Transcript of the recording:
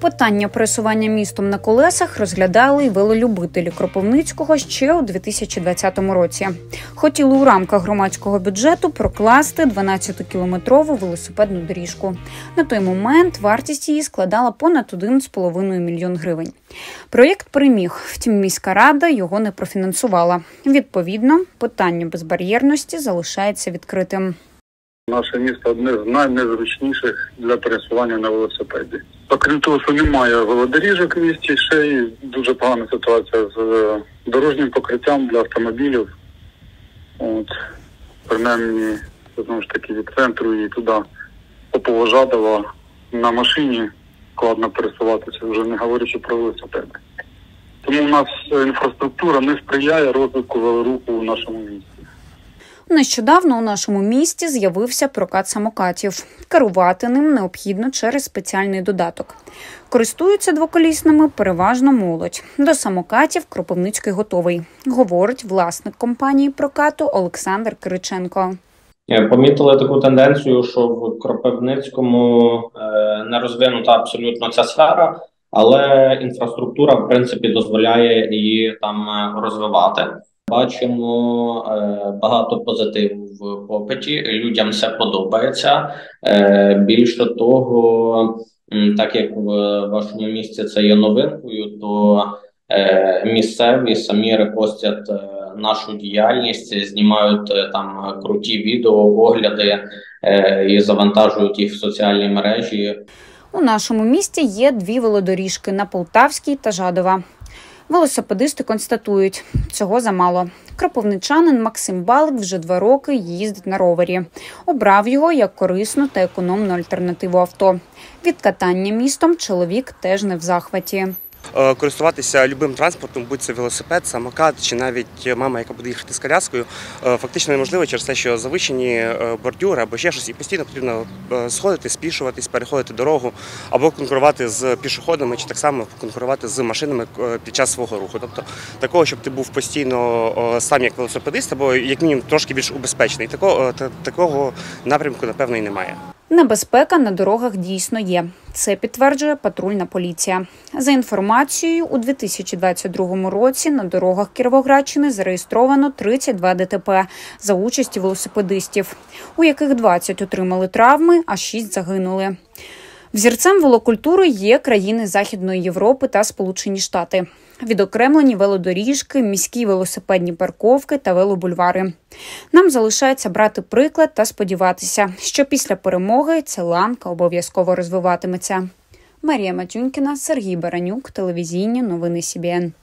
Питання пересування містом на колесах розглядали й велолюбителі Кропивницького ще у 2020 році. Хотіли у рамках громадського бюджету прокласти 12-кілометрову велосипедну доріжку. На той момент вартість її складала понад 1,5 мільйон гривень. Проєкт переміг, втім міська рада його не профінансувала. Відповідно, питання безбар'єрності залишається відкритим. Наше місто одне з найнезручніших для пересування на велосипеді. Окрім того, що немає велодоріжок в місті, ще й дуже погана ситуація з дорожнім покриттям для автомобілів. Принаймні, знову ж таки, від центру і туди Попово-Жадова на машині складно пересуватися, вже не говорячи про велосипеди. Тому у нас інфраструктура не сприяє розвитку велоруху у нашому місті. Нещодавно у нашому місті з'явився прокат самокатів. Керувати ним необхідно через спеціальний додаток. Користуються двоколісними переважно молодь. До самокатів Кропивницький готовий, говорить власник компанії прокату Олександр Кириченко. Помітили таку тенденцію, що в Кропивницькому не розвинута абсолютно ця сфера, але інфраструктура, в принципі, дозволяє її там розвивати. Бачимо багато позитиву в попиті, людям все подобається. Більше того, так як в вашому місті це є новинкою, то місцеві самі репостять нашу діяльність, знімають там круті відео, огляди і завантажують їх в соціальні мережі. У нашому місті є 2 велодоріжки – на Полтавській та Жадова. Велосипедисти констатують, цього замало. Кропивничанин Максим Балик вже 2 роки їздить на ровері. Обрав його як корисну та економну альтернативу авто. Від катання містом чоловік теж не в захваті. Користуватися любим транспортом, будь це велосипед, самокат чи навіть мама, яка буде їхати з коляскою, фактично неможливо через те, що завищені бордюри або ще щось, і постійно потрібно сходити, спішуватись, переходити дорогу, або конкурувати з пішоходами, чи так само конкурувати з машинами під час свого руху. Тобто такого, щоб ти був постійно сам як велосипедист, або як мінімум трошки більш убезпечений, такого напрямку, напевно, і немає. Небезпека на дорогах дійсно є. Це підтверджує патрульна поліція. За інформацією, у 2022 році на дорогах Кіровоградщини зареєстровано 32 ДТП за участі велосипедистів, у яких 20 отримали травми, а 6 загинули. Взірцем велокультури є країни Західної Європи та Сполучені Штати. Відокремлені велодоріжки, міські велосипедні парковки та велобульвари. Нам залишається брати приклад та сподіватися, що після перемоги ця ланка обов'язково розвиватиметься. Марія Матюнькіна, Сергій Баранюк, телевізійні новини СІБІН.